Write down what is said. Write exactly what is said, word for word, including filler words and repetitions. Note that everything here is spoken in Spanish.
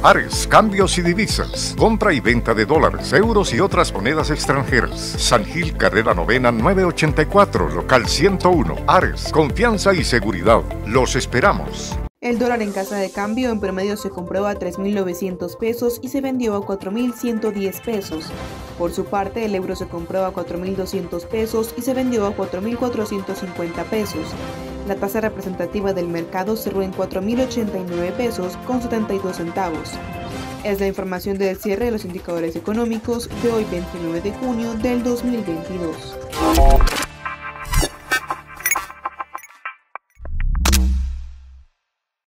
Ares, cambios y divisas. Compra y venta de dólares, euros y otras monedas extranjeras. San Gil, carrera novena, nueve ochenta y cuatro, local ciento uno. Ares, confianza y seguridad. Los esperamos. El dólar en casa de cambio en promedio se compró a tres mil novecientos pesos y se vendió a cuatro mil ciento diez pesos. Por su parte, el euro se compró a cuatro mil doscientos pesos y se vendió a cuatro mil cuatrocientos cincuenta pesos. La tasa representativa del mercado cerró en cuatro mil ochenta y nueve pesos con setenta y dos centavos. Es la información del cierre de los indicadores económicos de hoy veintinueve de junio del dos mil veintidós.